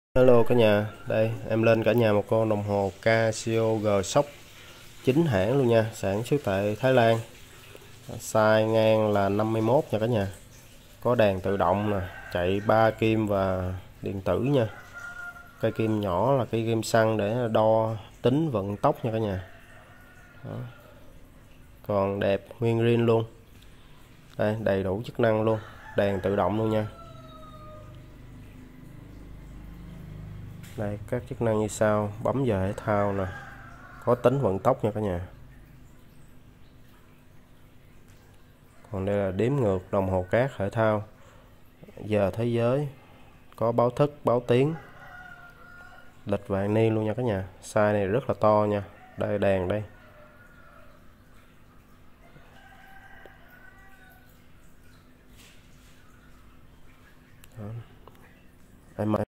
Hello cả nhà, đây em lên cả nhà một con đồng hồ Casio G-Shock chính hãng luôn nha, sản xuất tại Thái Lan. Size ngang là 51 nha cả nhà. Có đèn tự động nè, chạy 3 kim và điện tử nha. Cây kim nhỏ là cây kim xăng để đo tính vận tốc nha cả nhà. Đó. Còn đẹp nguyên zin luôn. Đây, đầy đủ chức năng luôn, đèn tự động luôn nha. Đây, các chức năng như sau: bấm giờ thể thao nè, có tính vận tốc nha cả nhà. Còn đây là đếm ngược đồng hồ cát thể thao, giờ thế giới, có báo thức, báo tiếng, lịch vạn niên luôn nha cả nhà. Size này rất là to nha. Đây đèn đây. Đó. Em